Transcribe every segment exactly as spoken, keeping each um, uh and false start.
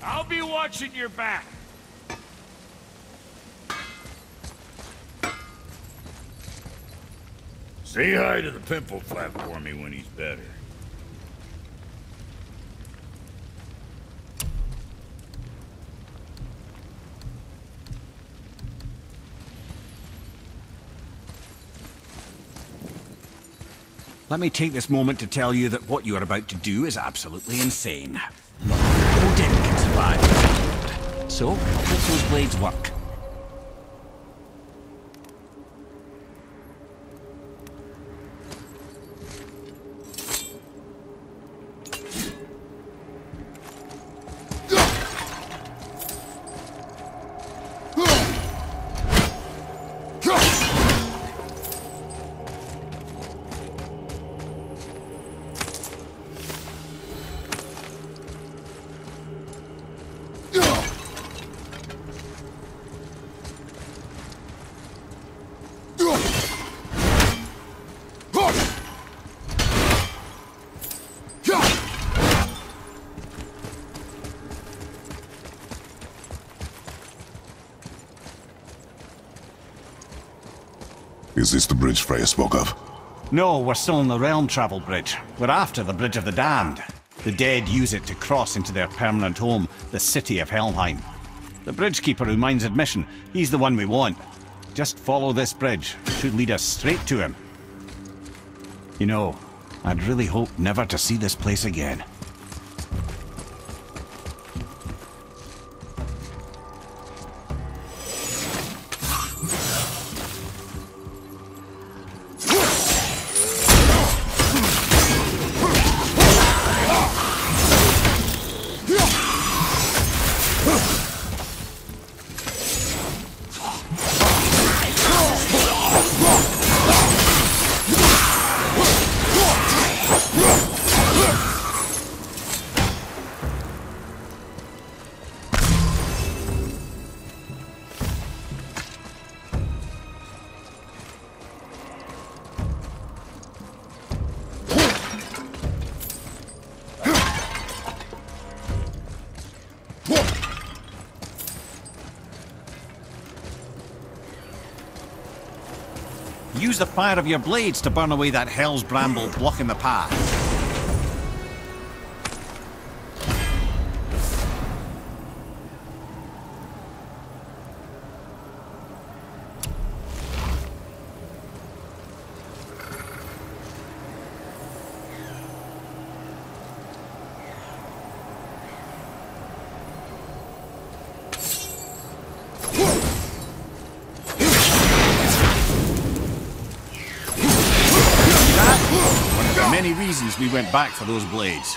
I'll be watching your back. Say hi to the pimple flap for me when he's better. Let me take this moment to tell you that what you are about to do is absolutely insane. Not Odin can survive. So, how does those blades work? Is this the bridge Freya spoke of? No, we're still on the Realm Travel Bridge. We're after the Bridge of the Damned. The dead use it to cross into their permanent home, the city of Helheim. The Bridgekeeper who minds admission, he's the one we want. Just follow this bridge. It should lead us straight to him. You know, I'd really hoped never to see this place again. Use the fire of your blades to burn away that hell's bramble blocking the path. Many reasons we went back for those blades.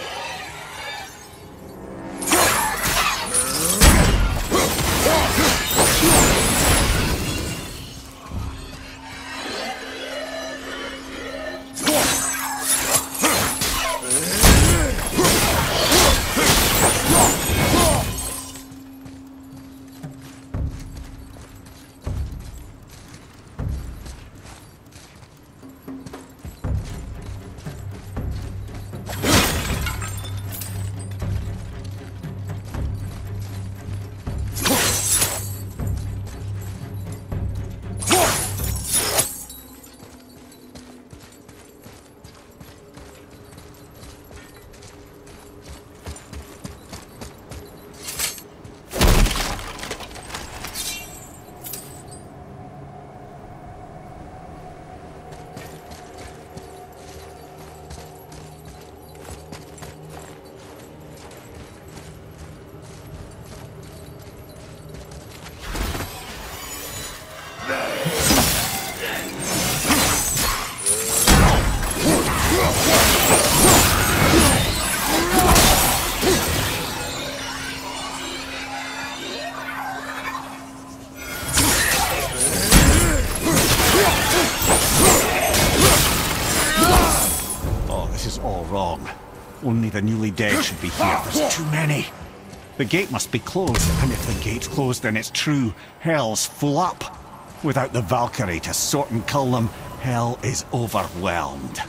Only the newly dead should be here. There's too many. The gate must be closed, and if the gate's closed, then it's true. Hell's full up. Without the Valkyrie to sort and kill them, hell is overwhelmed.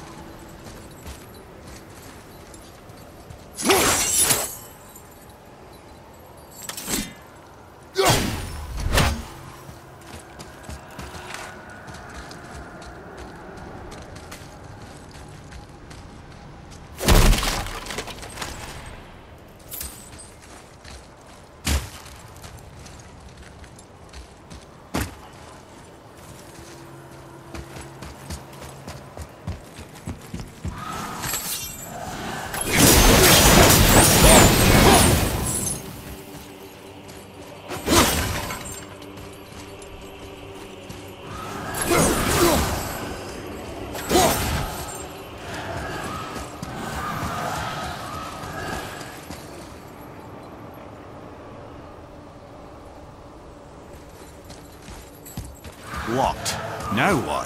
Locked. Now what?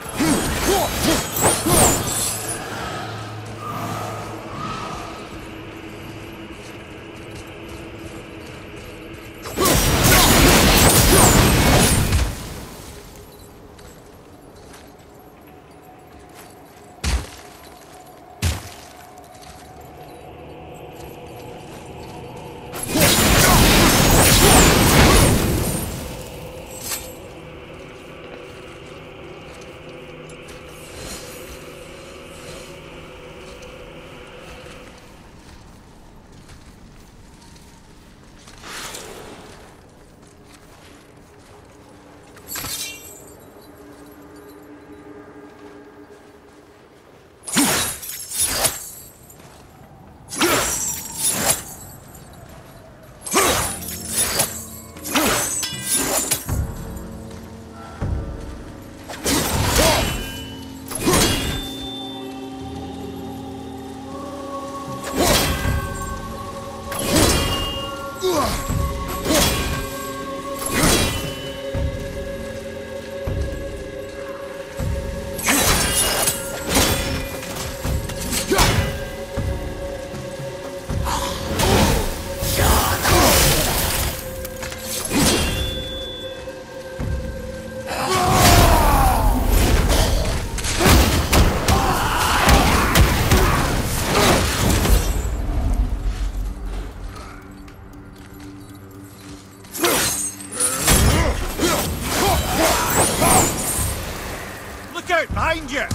Look out behind you!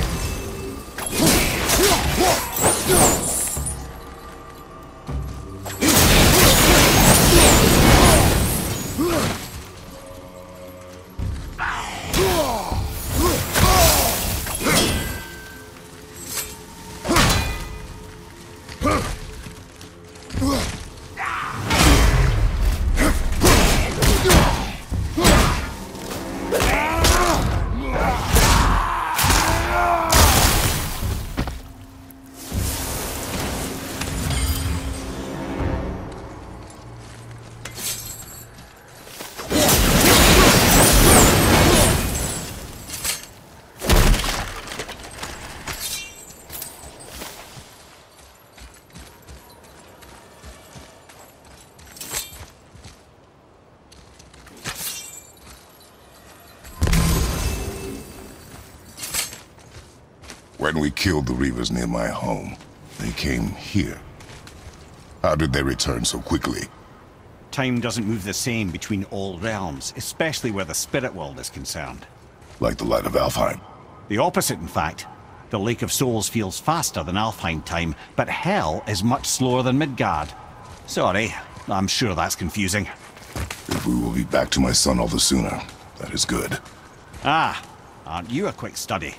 When we killed the Reavers near my home, they came here. How did they return so quickly? Time doesn't move the same between all realms, especially where the spirit world is concerned. Like the light of Alfheim. The opposite, in fact. The Lake of Souls feels faster than Alfheim time, but Hell is much slower than Midgard. Sorry, I'm sure that's confusing. If we will be back to my son all the sooner, that is good. Ah, aren't you a quick study?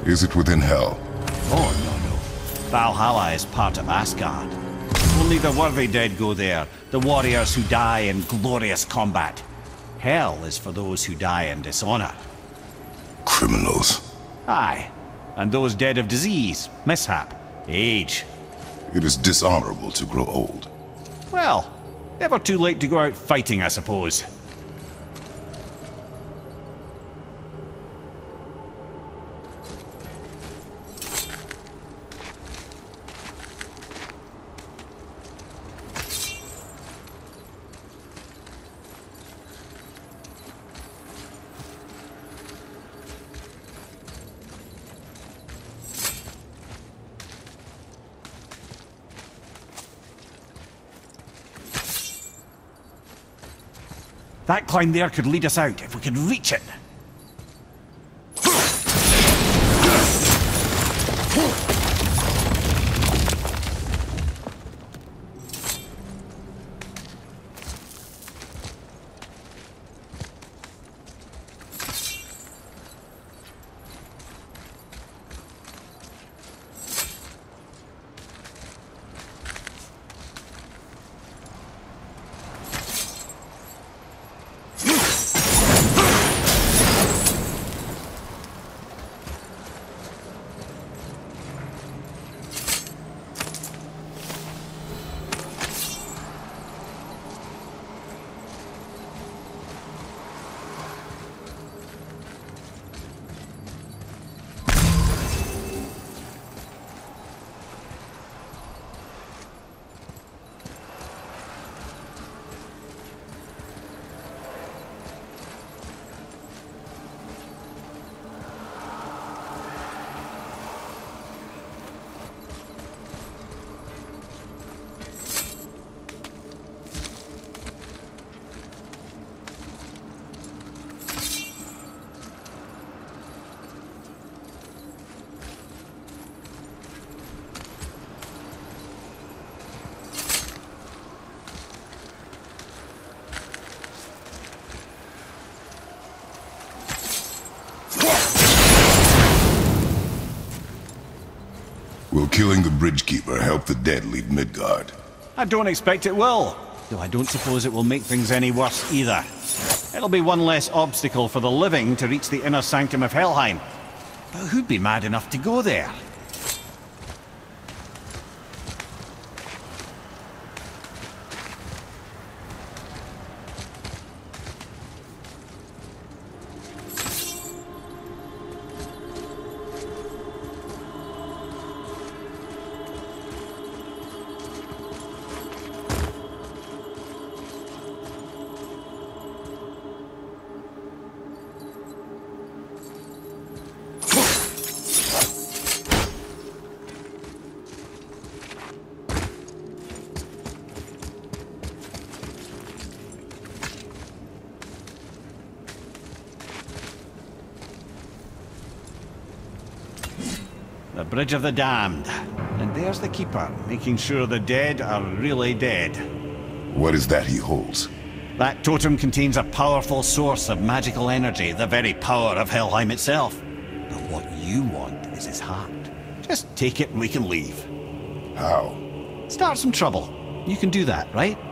Is it within Hell? Oh, no, no. Valhalla is part of Asgard. Only the worthy dead go there, the warriors who die in glorious combat. Hell is for those who die in dishonor. Criminals. Aye, and those dead of disease, mishap, age. It is dishonorable to grow old. Well, never too late to go out fighting, I suppose. That climb there could lead us out, if we could reach it. Will killing the Bridgekeeper help the dead leave Midgard? I don't expect it will, though I don't suppose it will make things any worse either. It'll be one less obstacle for the living to reach the inner sanctum of Helheim. But who'd be mad enough to go there? The Bridge of the Damned. And there's the Keeper, making sure the dead are really dead. What is that he holds? That totem contains a powerful source of magical energy, the very power of Helheim itself. But what you want is his heart. Just take it and we can leave. How? Start some trouble. You can do that, right?